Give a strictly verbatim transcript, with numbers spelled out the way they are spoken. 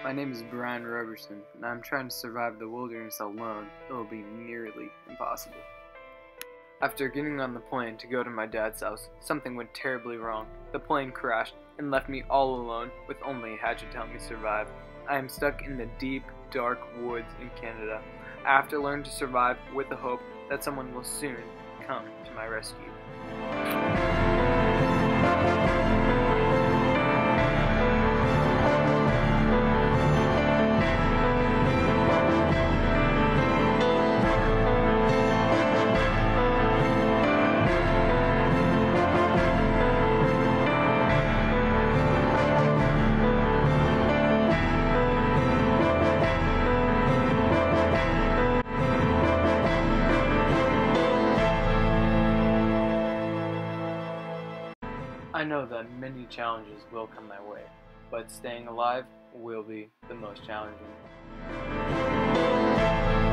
My name is Brian Roberson, and I'm trying to survive the wilderness alone. It will be nearly impossible. After getting on the plane to go to my dad's house, something went terribly wrong. The plane crashed and left me all alone with only a hatchet to help me survive. I am stuck in the deep, dark woods in Canada. I have to learn to survive with the hope that someone will soon come to my rescue. I know that many challenges will come my way, but staying alive will be the most challenging.